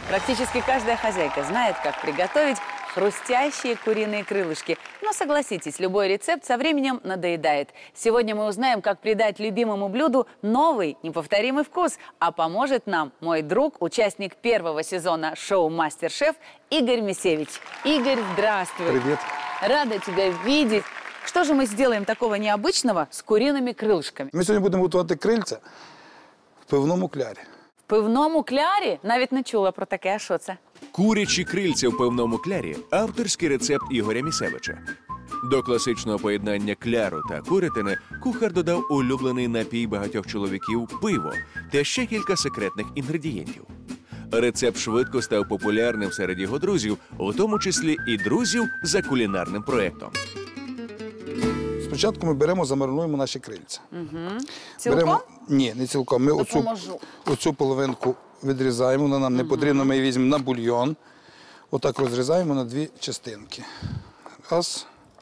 Практически каждая хозяйка знает, как приготовить хрустящие куриные крылышки. Но согласитесь, любой рецепт со временем надоедает. Сегодня мы узнаем, как придать любимому блюду новый, неповторимый вкус. А поможет нам мой друг, участник первого сезона шоу «Мастер-шеф» Игорь Мисевич. Игорь, здравствуй. Привет. Рада тебя видеть. Что же мы сделаем такого необычного с куриными крылышками? Ми сьогодні будемо готувати крильця в пивному клярі. В пивному клярі? Навіть не чула про таке, а що це? Курячі крильця в пивному клярі – авторський рецепт Ігоря Місевича. До класичного поєднання кляру та курятини кухар додав улюблений напій багатьох чоловіків – пиво та ще кілька секретних інгредієнтів. Рецепт швидко став популярним серед його друзів, у тому числі і друзів за кулінарним проєктом. Спочатку ми беремо, замаринуємо наші крильця. Цілком? Ні, не цілком. Ми оцю половинку відрізаємо, вона нам не потрібна, ми її візьмемо на бульйон. Отак розрізаємо на дві частинки. Раз.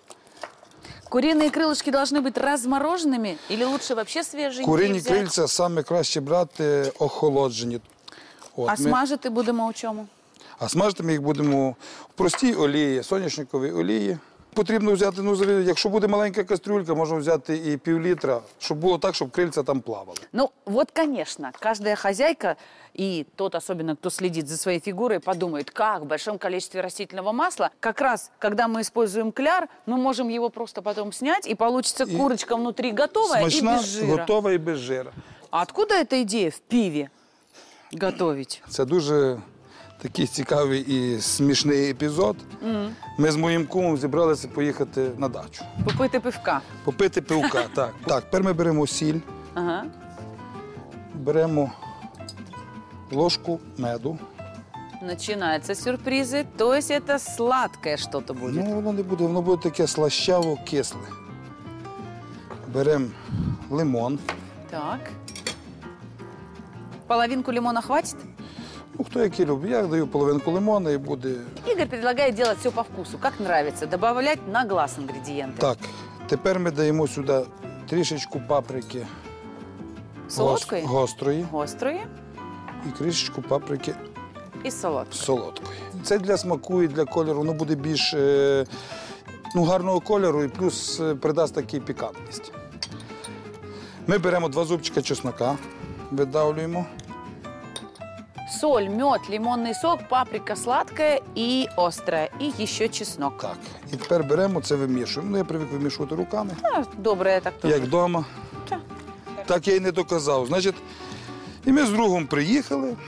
Куриные крылышки должны быть размороженными или лучше вообще свеженькие Курині взять? крильця саме краще брати охолоджені. От, А смажити будемо у чому? А смажити ми їх будемо в простій олії, соняшниковій олії. Потрібно взяти, якщо буде маленька кастрюлька, можна взяти і пів-літра, щоб було так, щоб крильця там плавали. Ну, вот, конечно, каждая хозяйка, и тот, особенно кто следит за своей фигурой, подумает, как в большом количестве растительного масла, как раз, когда мы используем кляр, мы можем его просто потом снять, и получится курочка внутри готовая Смачна, и без жира. готова і без жира. А откуда эта идея в пиве готовить? Це дуже такий цікавий і смішний епізод. Ми з моїм кумом зібралися поїхати на дачу. Попити пивка. Попити пивка, так. Так, тепер ми беремо сіль, Ага. беремо ложку меду. Начинаются сюрпризы, то есть это сладкое что-то будет. Ну, воно не буде, воно буде таке слащаво-кисле. Беремо лимон. Так. Половинку лимона хватит? Ну, хто який любить. Я даю половинку лимона і буде... Игорь предлагает делать все по вкусу, как нравится, добавлять на глаз ингредиенты. Так, тепер ми даємо сюди трішечку паприки Солодкої? гострої Гострої і кришечку паприки і солодкої. солодкої. Це для смаку і для кольору, воно буде більш гарного кольору і плюс придасть такий пікантність. Ми беремо 2 зубчика чеснока, видавлюємо. Соль, мед, лимонный сок, паприка сладкая и острая, и еще чеснок. Так, і тепер беремо це, вимішуємо. Ну, я привик вимішувати руками, А, доброе так тоже. як вдома. Так. Так я й не доказав. Значить, і ми з другом приїхали,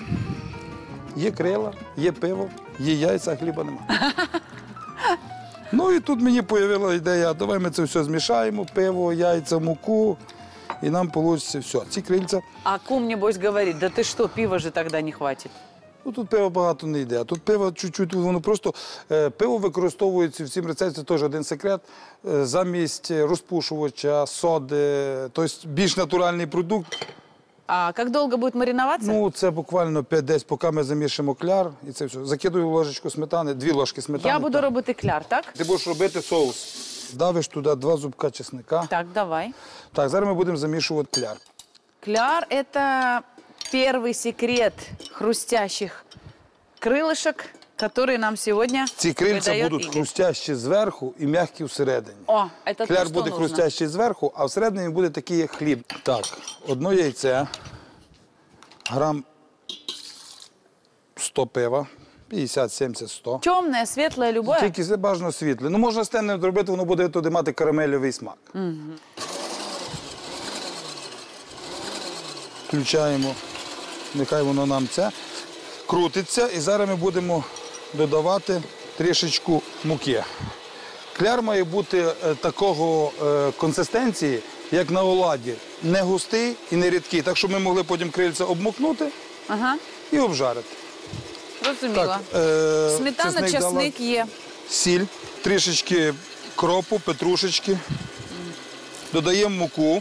є крила, є пиво, є яйця, а хліба нема. Ну і тут мені з'явилася ідея, давай ми це все змішаємо, пиво, яйця, муку, і нам вийде все. Ці крильця, А кум, небось, говорит, да ты что, пива же тогда не хватит. ну тут пива багато не йде, а тут пиво чуть-чуть, воно просто, пиво використовується в цьому рецепті, це теж один секрет, замість розпушувача, соди, тобто більш натуральний продукт. А как долго будет мариноваться? Ну, це буквально 5-10, поки ми замішимо кляр, і це все. Закидую ложечку сметани, 2 ложки сметани. Я буду робити кляр, так? Ти будеш робити соус. Давиш туди 2 зубка чесника. Так, давай. Так, зараз ми будемо замішувати кляр. Кляр – это первый секрет хрустящих крылышек, который нам сегодня Ці крильця выдает будуть Игорь. хрустящі зверху і м'які всередині. О, это то, Кляр что буде нужно. хрустящий зверху, а всередині він буде такий, як хліб. Так, 1 яйце, грам 100 пива, 50, 70, 100. Темное, светлое, любое? Тільки це бажано світле. Ну, можна з темним зробити, воно буде туди мати карамельовий смак. Включаємо, нехай воно нам це крутиться. І зараз ми будемо додавати трішечку муки. Кляр має бути такого консистенції, як на оладі. Не густий і не рідкий. Так, щоб ми могли потім крильця обмокнути Ага, і обжарити. зрозуміла. Сметана, часник є. Сіль, трішечки кропу, петрушечки. Додаємо муку,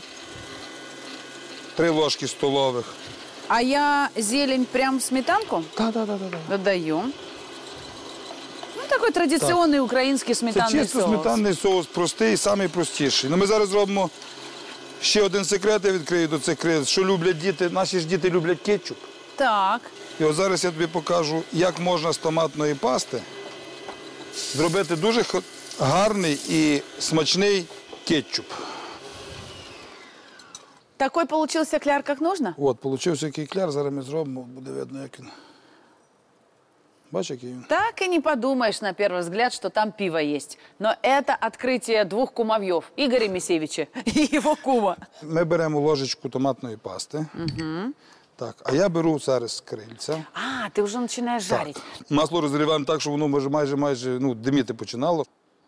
3 ложки столових. А я зелень прям в сметанку Так. додаю. Ну, такой традиционный украинский Це сметанный чисто соус. сметанний соус, простий, найпростіший. Ну, ми зараз зробимо ще один секрет, я відкрию до цих крил, що люблять діти. Наші ж діти люблять кетчуп. Так. І от зараз я тобі покажу, як можна з томатної пасти зробити дуже гарний і смачний кетчуп. Такой получился кляр, как нужно? От, получився який кляр, зараз ми зробимо, буде видно, як він. Бачиш, який він? Так и не подумаешь на первый взгляд, что там пиво есть. Но это открытие двух кумовьев. Игоря Мисевича и его кума. Ми беремо ложечку томатної пасти. Угу. Так, а я беру зараз крильця. А, ты уже начинаешь жарить. Так. Масло розігріваємо так, щоб воно майже диміти починало.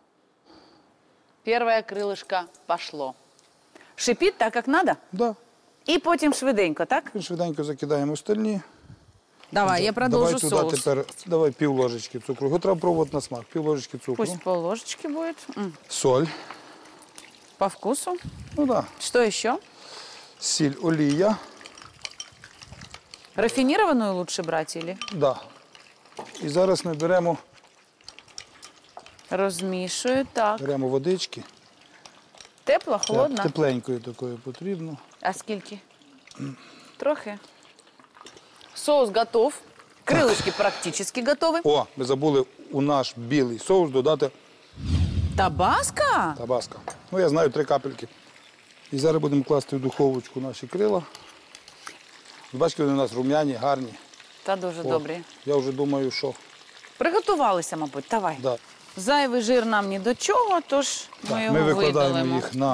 Первое крылышко пошло. Шипит так, как надо? Да. И потім швиденько, так? Швиденько закидаємо остальні. Давай, я продолжу Давай соус. туди тепер, давай пів ложечки цукру. Його треба пробувати на смак. Пів ложечки цукру. Пусть пол-ложечки будет. Соль. По вкусу. Ну да. Что еще? Сіль, олія. Рафинированную лучше брать или? Да. І зараз ми беремо Розмішую, так. водички. Тепло, холодно? Тепленькою такою потрібно. А скільки? Трохи. Соус готов. Крылышки практически готовы. О, ми забули у наш білий соус додати Табаско? табаско. Ну, я знаю, 3 капельки. І зараз будемо класти в духовочку наші крила. Бачите, вони у нас рум'яні, гарні. Та дуже добрі. Я вже думаю, що... Приготувалися, мабуть. Давай. Да. Зайвий жир нам ні до чого, тож ми Так, його ми викладаємо видалимо. їх на...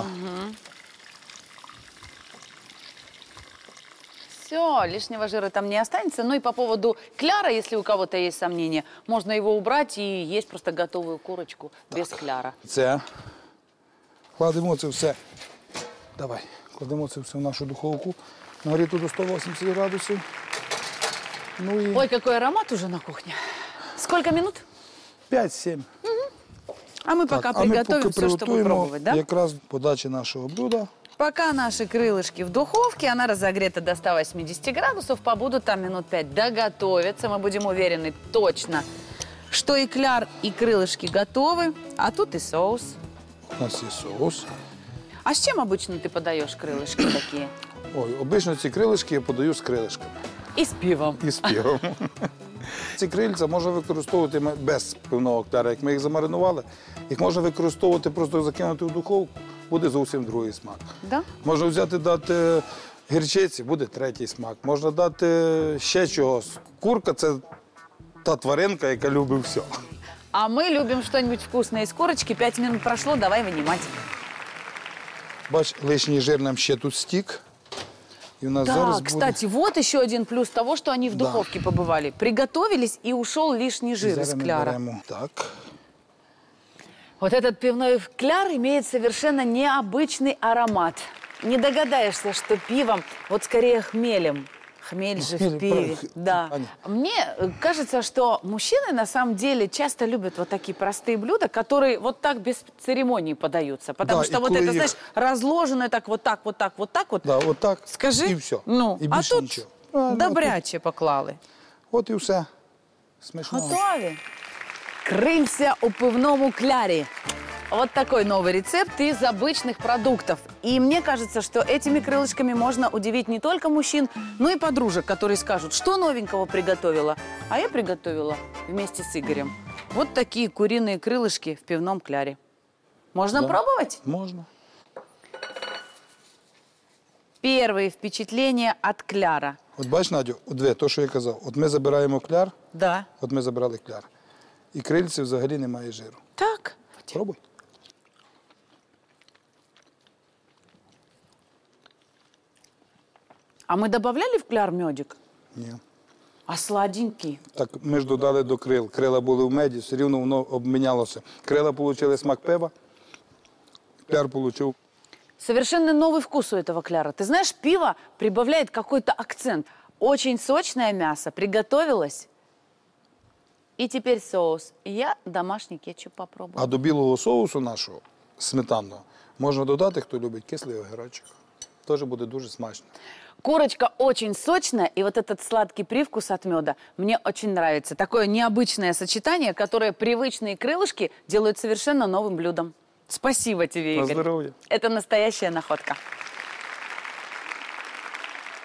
Все, лишнего жира там не останется. Ну и по поводу кляра, если у кого-то есть сомнения, можно его убрать и есть просто готовую курочку без кляра. Це. Кладемо це все. Давай. Кладемо це все в нашу духовку. Нагріту до 180 градусів. Ну і Ой, какой аромат уже на кухне. Сколько минут? 5-7. А мы пока приготовим все, чтобы пробовать, да? якраз подачі нашого блюда. Пока наши крылышки в духовке, она разогрета до 180 градусов, побудут там минут 5, доготовятся. Мы будем уверены точно, что и кляр, и крылышки готовы, а тут и соус. У нас є соус. А с чем обычно ты подаешь крылышки такие? Ой, обично ці крилишки я подаю з крилишками. И с пивом. І з пивом. Ці крильця можна використовувати без пивного кляра. Як ми їх замаринували, їх можна використовувати, просто закинути в духовку, буде зовсім другий смак. Да? Можна взяти, дати гірчиці, буде третій смак. Можна дати ще чогось. Курка – це та тваринка, яка любить все. А мы любим что-нибудь вкусное из курочки. 5 минут прошло, давай вынимать. Бач, лишній жир нам ще тут стік. І у нас Да, зараз кстати, вот еще один плюс того, что они в духовке побывали. Приготовились, и ушел лишний жир из зараз ми кляра. беремо так. Вот этот пивной кляр имеет совершенно необычный аромат. Не догадаешься, что пивом, вот скорее хмелем. Хмель же в пиве. Да. Аня. Мне кажется, что мужчины на самом деле часто любят вот такие простые блюда, которые вот так без церемоний подаются. Потому Да, что и вот коли это, их- знаешь, разложенное так, вот так, вот так, вот так вот. Да, отак. Скажи. І все. Ну, І а більше тут нічого. добряче поклали. От і все. Смачного. Готові. Крылья у пивному клярі. Вот такой новый рецепт из обычных продуктов. И мне кажется, что этими крылышками можно удивить не только мужчин, но и подружек, которые скажут, что новенького приготовила. А я приготовила вместе с Игорем. Вот такие куриные крылышки в пивном кляре. Можно Да. пробовать? Можна. Первые впечатления от кляра. От бач, Надю, то, що я казав. От ми забираємо кляр, Да. от ми забрали кляр. І крильці взагалі немає жиру. Так. Пробуй. А мы добавляли в кляр медик? Ні. А сладенький? Так ми ж додали до крил. Крила були в меді, все рівно воно обмінялося. Крила отримали смак пива, кляр отримав. Совершенно новый вкус у этого кляра. Ты знаешь, пиво прибавляет какой-то акцент. Очень сочное мясо приготовилось. И теперь соус. Я домашний кетчуп попробую. А до білого соусу нашого, сметанного, можна додати, хто любить, кислий огірочок. Теж буде дуже смачно. Курочка очень сочная, и вот этот сладкий привкус от меда мне очень нравится. Такое необычное сочетание, которое привычные крылышки делают совершенно новым блюдом. Спасибо тебе, На Игорь. здоровье. Это настоящая находка.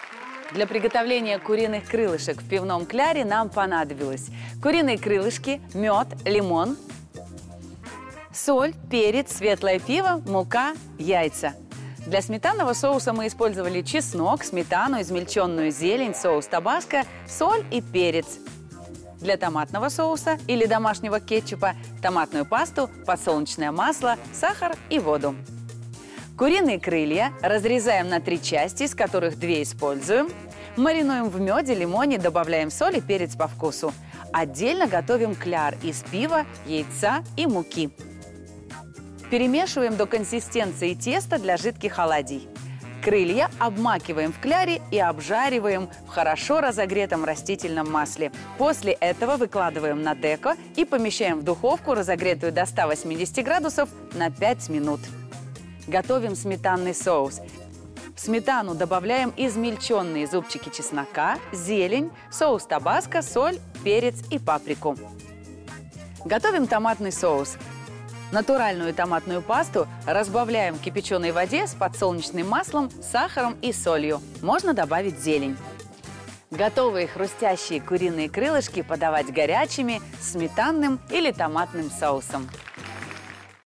Для приготовления куриных крылышек в пивном кляре нам понадобилось куриные крылышки, мед, лимон, соль, перец, светлое пиво, мука, яйца. Для сметанного соуса мы использовали чеснок, сметану, измельченную зелень, соус табаско, соль и перец. Для томатного соуса или домашнего кетчупа томатную пасту, подсолнечное масло, сахар и воду. Куриные крылья разрезаем на 3 части, из которых 2 используем. Маринуем в меде, лимоне, добавляем соль и перец по вкусу. Отдельно готовим кляр из пива, яйца и муки. Перемешиваем до консистенции теста для жидких оладий. Крылья обмакиваем в кляре и обжариваем в хорошо разогретом растительном масле. После этого выкладываем на деко и помещаем в духовку, разогретую до 180 градусов, на 5 минут. Готовим сметанный соус. В сметану добавляем измельченные зубчики чеснока, зелень, соус табаско, соль, перец и паприку. Готовим томатный соус. Натуральную томатную пасту разбавляем в кипяченой воде с подсолнечным маслом, сахаром и солью. Можно добавить зелень. Готовые хрустящие куриные крылышки подавать горячими, сметанным или томатным соусом.